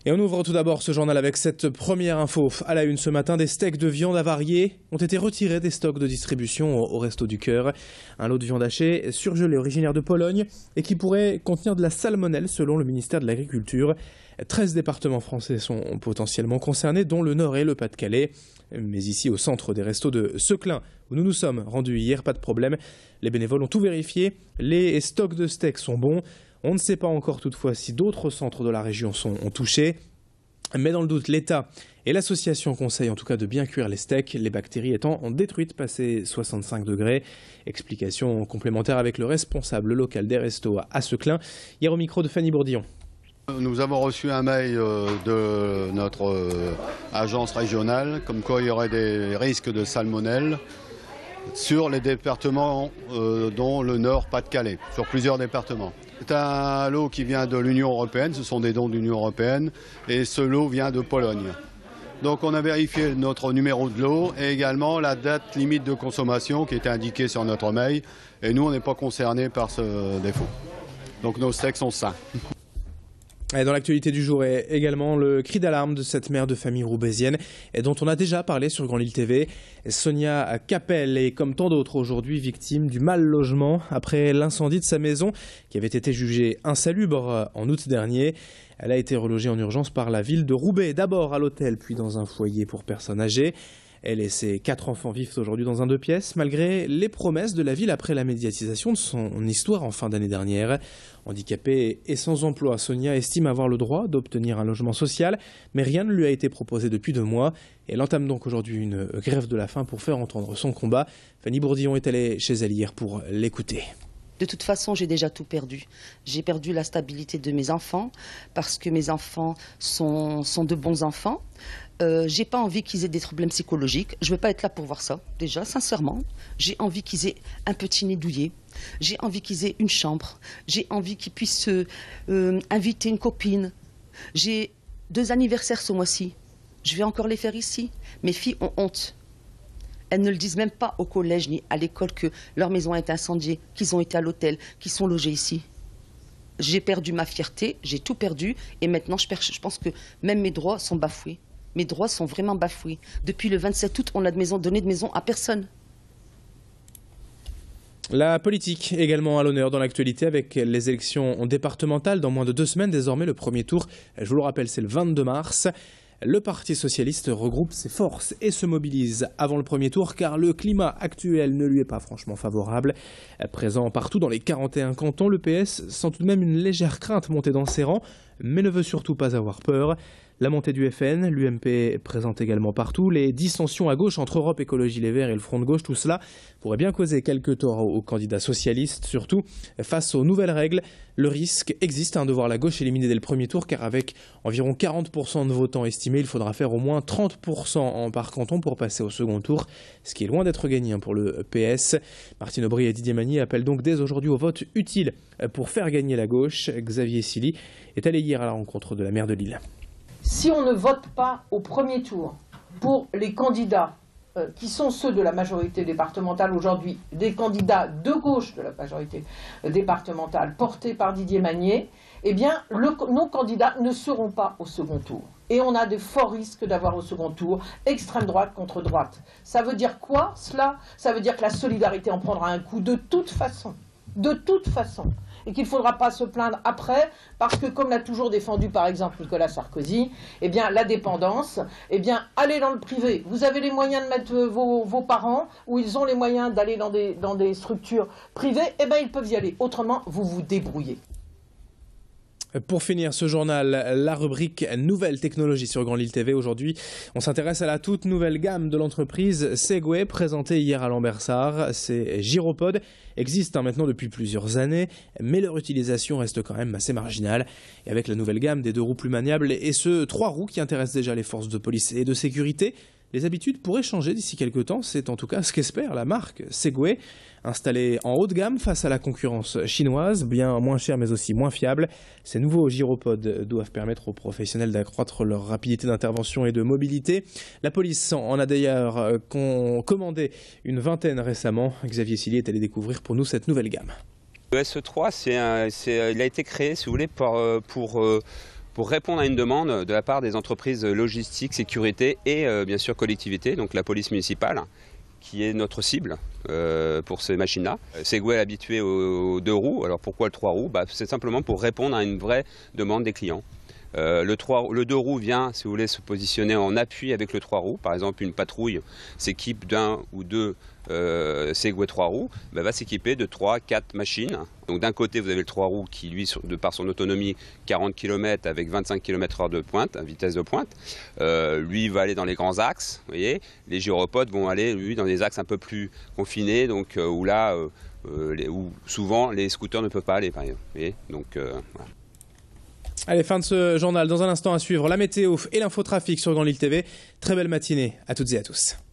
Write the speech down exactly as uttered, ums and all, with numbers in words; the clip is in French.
Et on ouvre tout d'abord ce journal avec cette première info. À la une ce matin, des steaks de viande avariés ont été retirés des stocks de distribution au, au Resto du Cœur. Un lot de viande hachée surgelée originaire de Pologne et qui pourrait contenir de la salmonelle selon le ministère de l'Agriculture. treize départements français sont potentiellement concernés, dont le Nord et le Pas-de-Calais. Mais ici, au centre des restos de Seclin, où nous nous sommes rendus hier, pas de problème. Les bénévoles ont tout vérifié. Les stocks de steaks sont bons. On ne sait pas encore toutefois si d'autres centres de la région sont touchés. Mais dans le doute, l'État et l'association conseillent en tout cas de bien cuire les steaks, les bactéries étant détruites passé soixante-cinq degrés. Explication complémentaire avec le responsable local des restos à Seclin, hier au micro de Fanny Bourdillon. Nous avons reçu un mail de notre agence régionale comme quoi il y aurait des risques de salmonelle sur les départements dont le Nord, Pas-de-Calais, sur plusieurs départements. C'est un lot qui vient de l'Union européenne, ce sont des dons de l'Union européenne et ce lot vient de Pologne. Donc on a vérifié notre numéro de lot et également la date limite de consommation qui était indiquée sur notre mail et nous on n'est pas concernés par ce défaut. Donc nos steaks sont sains. Et dans l'actualité du jour est également le cri d'alarme de cette mère de famille roubaisienne et dont on a déjà parlé sur Grand Lille T V. Sonia Capel est comme tant d'autres aujourd'hui victime du mal logement après l'incendie de sa maison qui avait été jugée insalubre en août dernier. Elle a été relogée en urgence par la ville de Roubaix, d'abord à l'hôtel puis dans un foyer pour personnes âgées. Elle et ses quatre enfants vivent aujourd'hui dans un deux pièces, malgré les promesses de la ville après la médiatisation de son histoire en fin d'année dernière. Handicapée et sans emploi, Sonia estime avoir le droit d'obtenir un logement social, mais rien ne lui a été proposé depuis deux mois. Elle entame donc aujourd'hui une grève de la faim pour faire entendre son combat. Fanny Bourdillon est allée chez elle hier pour l'écouter. De toute façon, j'ai déjà tout perdu. J'ai perdu la stabilité de mes enfants parce que mes enfants sont, sont de bons enfants. Euh, j'ai pas envie qu'ils aient des problèmes psychologiques. Je ne veux pas être là pour voir ça, déjà, sincèrement. J'ai envie qu'ils aient un petit nez douillet. J'ai envie qu'ils aient une chambre. J'ai envie qu'ils puissent euh, inviter une copine. J'ai deux anniversaires ce mois-ci. Je vais encore les faire ici. Mes filles ont honte. Elles ne le disent même pas au collège ni à l'école que leur maison a été incendiée, qu'ils ont été à l'hôtel, qu'ils sont logés ici. J'ai perdu ma fierté, j'ai tout perdu et maintenant je, perds, je pense que même mes droits sont bafoués. Mes droits sont vraiment bafoués. Depuis le vingt-sept août, on a de maison, donné de maison à personne. La politique également à l'honneur dans l'actualité avec les élections départementales dans moins de deux semaines. Désormais le premier tour, je vous le rappelle, c'est le vingt-deux mars. Le Parti socialiste regroupe ses forces et se mobilise avant le premier tour car le climat actuel ne lui est pas franchement favorable. Présent partout dans les quarante et un cantons, le P S sent tout de même une légère crainte monter dans ses rangs, mais ne veut surtout pas avoir peur. La montée du F N, l'U M P présente également partout. Les dissensions à gauche entre Europe Écologie Les Verts et le Front de Gauche, tout cela pourrait bien causer quelques torts aux candidats socialistes. Surtout face aux nouvelles règles, le risque existe hein, de voir la gauche éliminée dès le premier tour car avec environ quarante pour cent de votants estimés, il faudra faire au moins trente pour cent par canton pour passer au second tour, ce qui est loin d'être gagné hein, pour le P S. Martine Aubry et Didier Magnier appellent donc dès aujourd'hui au vote utile pour faire gagner la gauche. Xavier Silly est allé hier à la rencontre de la maire de Lille. Si on ne vote pas au premier tour pour les candidats euh, qui sont ceux de la majorité départementale aujourd'hui, des candidats de gauche de la majorité départementale portés par Didier Magnier, eh bien le, nos candidats ne seront pas au second tour. Et on a de forts risques d'avoir au second tour extrême droite contre droite. Ça veut dire quoi cela? Ça veut dire que la solidarité en prendra un coup de toute façon. De toute façon. Et qu'il ne faudra pas se plaindre après, parce que comme l'a toujours défendu par exemple Nicolas Sarkozy, eh bien la dépendance, eh bien allez dans le privé. Vous avez les moyens de mettre vos, vos parents, ou ils ont les moyens d'aller dans des, dans des structures privées, eh bien ils peuvent y aller. Autrement, vous vous débrouillez. Pour finir ce journal, la rubrique Nouvelles technologies sur Grand Lille T V. Aujourd'hui, on s'intéresse à la toute nouvelle gamme de l'entreprise Segway, présentée hier à Lambersart. Ces gyropodes existent hein, maintenant depuis plusieurs années, mais leur utilisation reste quand même assez marginale. Et avec la nouvelle gamme des deux roues plus maniables et ce trois roues qui intéressent déjà les forces de police et de sécurité, les habitudes pourraient changer d'ici quelques temps. C'est en tout cas ce qu'espère la marque Segway. Installée en haut de gamme face à la concurrence chinoise, bien moins chère mais aussi moins fiable, ces nouveaux gyropodes doivent permettre aux professionnels d'accroître leur rapidité d'intervention et de mobilité. La police en a d'ailleurs commandé une vingtaine récemment. Xavier Silly est allé découvrir pour nous cette nouvelle gamme. Le S E trois, c'est un, c'est, il a été créé, si vous voulez, pour, pour euh, pour répondre à une demande de la part des entreprises logistiques, sécurité et euh, bien sûr collectivité, donc la police municipale, qui est notre cible euh, pour ces machines-là. Segway est habitué aux, aux deux roues, alors pourquoi le trois roues? Bah, c'est simplement pour répondre à une vraie demande des clients. Euh, le, trois, le deux roues vient, si vous voulez, se positionner en appui avec le trois roues. Par exemple, une patrouille s'équipe d'un ou deux euh, Segway trois roues, bah, va s'équiper de trois quatre machines. Donc d'un côté, vous avez le trois roues qui, lui, de par son autonomie, quarante kilomètres avec vingt-cinq kilomètres heure de pointe, vitesse de pointe, euh, lui va aller dans les grands axes. Vous voyez, les gyropodes vont aller, lui, dans des axes un peu plus confinés, donc euh, où là, euh, euh, les, où souvent les scooters ne peuvent pas aller, par exemple. Vous voyez, donc euh, voilà. Allez, fin de ce journal. Dans un instant à suivre la météo et l'infotrafic sur Grand Lille T V. Très belle matinée à toutes et à tous.